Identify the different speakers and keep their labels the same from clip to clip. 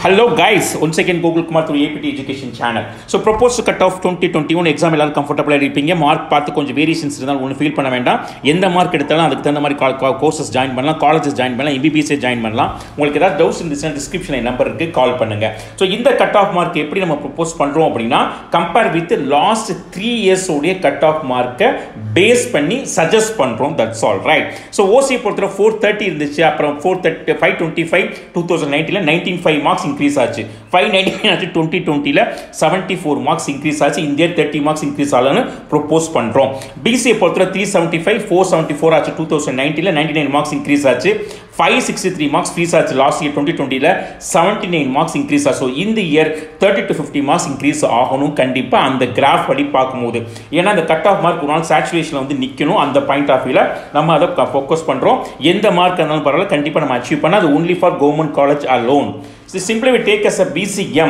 Speaker 1: Hello guys, once again Google Kumar through APT Education channel. So proposed cutoff 2021 exam எல்லாரும் கம்ஃபர்ட்டபிளா இருப்பீங்க. Mark பார்த்து கொஞ்சம் variations இருந்தால் ஒன்னு ஃபீல் பண்ண வேண்டாம். எந்த மார்க் எடுத்தாலும் அதுக்கு தகுந்த மாதிரி கோர்சஸ் ஜாயின் பண்ணலாம், காலேஜஸ் ஜாயின் பண்ணலாம், MBBS ஜாயின் பண்ணலாம். உங்களுக்கு ஏதாவது டவுட்ஸ் இருந்துச்சுனா டிஸ்கிரிப்ஷன்ல நம்பர் இருக்கு, கால் பண்ணுங்க. So இந்த கட் ஆஃப் மார்க் எப்படி நம்ம ப்ரோபோஸ் பண்றோம் அப்படினா கம்பேர் வித் லாஸ்ட் 3 இயர்ஸ் உடைய கட் ஆஃப் மார்க்கை பேஸ் பண்ணி சஜஸ்ட் பண்றோம். That's all right. So OC பொறுத்தவரை 430 இருந்துச்சு, அப்புறம் 430 525 2019ல 195 மார்க்ஸ் increase ஆச்சு. 599 ஆச்சு 2020ல 74 மார்க்ஸ் increase ஆச்சு. இந்த 30 மார்க்ஸ் increase ஆலன்னு ப்ரோபோஸ் பண்றோம். BCA பொறுத்தவரை 375 474 ஆச்சு 2019ல 99 மார்க்ஸ் increase ஆச்சு. 563 மார்க்ஸ் ஃப்ரீஸ் ஆச்சு லாஸ்ட் இயர் 2020ல 79 மார்க்ஸ் increase ஆச்சு. இந்த இயர் 30 to 50 மார்க்ஸ் increase ஆகணும் கண்டிப்பா அந்த கிராஃப் படி பார்க்கும்போது. ஏன்னா அந்த கட் ஆஃப் மார்க் ஒரு நாள் சேச்சுரேஷன்ல வந்து நிக்கணும். அந்த பாயிண்ட் ஆஃப் வியூல நம்ம அதை ஃபோக்கஸ் பண்றோம். எந்த மார்க் இருந்தாலும் பரவாயில்ல, கண்டிப்பா நம்ம அச்சீவ் பண்ணா அது only for government college alone. So simply we take as a BCM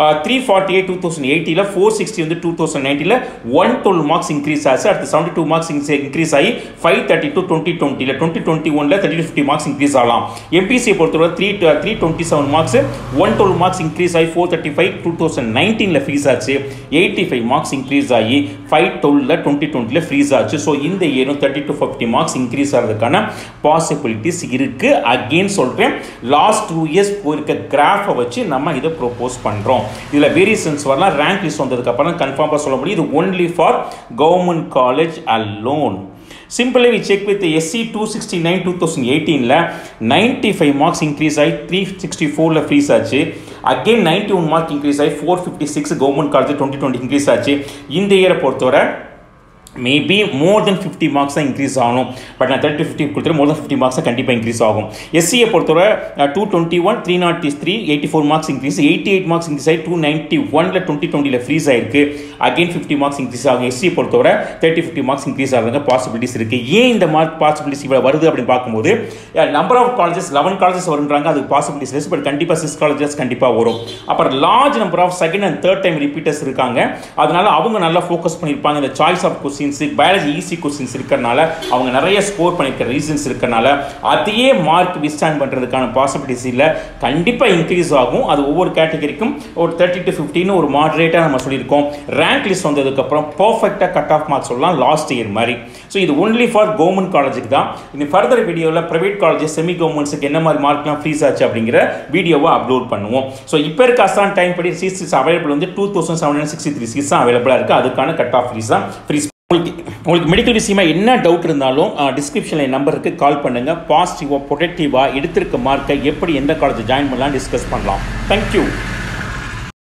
Speaker 1: 348 2018 ல 460 வந்து 2019 ல 112 மார்க்ஸ் increase ஆச்சு. அடுத்து 72 மார்க்ஸ் increase ஆகி 532 2020 ல 2021 ல 30 to 50 மார்க்ஸ் increase ஆகலாம். MPC பொறுத்தவரை 327 மார்க்ஸ் 112 மார்க்ஸ் increase ஆகி 435 2019 ல ஃப்ரீஸ் ஆச்சு. 85 மார்க்ஸ் increase ஆகி 512 ல 2020 ல ஃப்ரீஸ் ஆச்சு. ஸோ இந்த இயரும் 30 to 50 மார்க்ஸ் increase ஆகிறதுக்கான பாசிபிலிட்டிஸ் இருக்கு. அகெயின் சொல்றேன், லாஸ்ட் 2 இயர்ஸ் போயிருக்க கிராஃபை வச்சு நம்ம இதை ப்ரோபோஸ் பண்றோம். இதுல வேரியேஷன்ஸ் வரலாம். ரேங்க் லிஸ்ட் வந்ததுக்கு அப்புறம் கன்ஃபார்மா சொல்ல முடியும் இது only for government college alone. Simply we check with the SC 269 2018 ல 95 மார்க்ஸ் increase ஆகி 364 ல ஃப்ரீஸ் ஆச்சு. அகைன் 91 மார்க் increase ஆகி 456 கவர்மெண்ட் காலேஜ் 2020 increase ஆச்சு. இந்த இயரை பொறுத்தவரை மேபி மோர் தென் 50 மார்க்ஸ் தான் இன்க்ரீஸ் ஆகணும். பட் நான் 30 to 50 கொடுத்துட்டு மோர் தென் 50 மார்க்ஸ் தான் கண்டிப்பாக இன்க்ரீஸ் ஆகும். எஸ்சியை பொறுத்தவரை 221 303 84 மார்க்ஸ் இன்க்ரீஸ், 88 மார்க்ஸ் இன்க்ரீஸ் ஆகி 291ல 2020ல ஃப்ரீஸ் ஆயிருக்கு. அகைன் 50 மார்க்ஸ் இன்க்ரீஸ் ஆகும். எஸ்சியை பொறுத்தவரை 30-50 மார்க்ஸ் இன்க்ரீஸ் ஆகிறதுக்கு பாசிபிலிட்டிஸ் இருக்கு. ஏன் இந்த மார்க் பாசிபிலிட்டிஸ் இவ்வளோ வருது அப்படின்னு பார்க்கும்போது நம்பர் ஆஃப் காலேஜஸ் 11 காலேஜஸ் வருன்றாங்க, அது பாசிபிலிட்டிஸ் லெஸ். பட் கண்டிப்பாக 6 காலேஜஸ் கண்டிப்பாக வரும். அப்புறம் large number of second and third time repeaters இருக்காங்க. அதனால அவங்க நல்லா ஃபோக்கஸ் பண்ணியிருப்பாங்க. இந்த choice of biology easy questions இருக்கிறனால அவங்க நிறைய ஸ்கோர் பண்ணிருக்க ரீசன்ஸ் இருக்கிறனால அதே மார்க் விஸ்டாண்ட் பண்றதுக்கான பாசிபிலிட்டிஸ் இல்ல, கண்டிப்பா இன்க்ரீஸ் ஆகும். அது ஒவ்வொரு கேட்டகரிக்கும் ஒரு 30 to 50 ஒரு மாடரேட்டா நம்ம சொல்லியிருக்கோம். ரேங்க் லிஸ்ட் வந்ததுக்கு அப்புறம் பெர்ஃபெக்ட்டா கட் ஆஃப் மார்க்ஸ் சொல்லலாம் லாஸ்ட் இயர் மாதிரி. ஸோ இது ஒன்லி ஃபார் கவர்மெண்ட் காலேஜுக்கு தான். இந்த ஃபர்தர் வீடியோவில் பிரைவேட் காலேஜஸ் செமி கவர்மெண்ட்ஸுக்கு என்ன மாதிரி மார்க்லாம் ஃப்ரீஸ் ஆச்சு அப்படிங்கிற வீடியோவை அப்லோட் பண்ணுவோம். ஸோ இப்போ இருக்க அசான் டைம் படி சீட்ஸ் அவைலபிள் வந்து 2763 சீட்ஸ் தான் அவைலபிளாக இருக்குது. அதுக்கான கட் ஆஃப் ஃபீஸ் தான் ஃப்ரீஸ். உங்களுக்கு மெடிக்கல் விஷயமா என்ன டவுட் இருந்தாலும் டிஸ்கிரிப்ஷனில் நம்பருக்கு கால் பண்ணுங்க. பாசிட்டிவாக ப்ரொடக்டிவாக எடுத்திருக்க மார்க்கை எப்படி எந்த காலேஜ் ஜாயின் பண்ணலாம் டிஸ்கஸ் பண்ணலாம். தேங்க்யூ.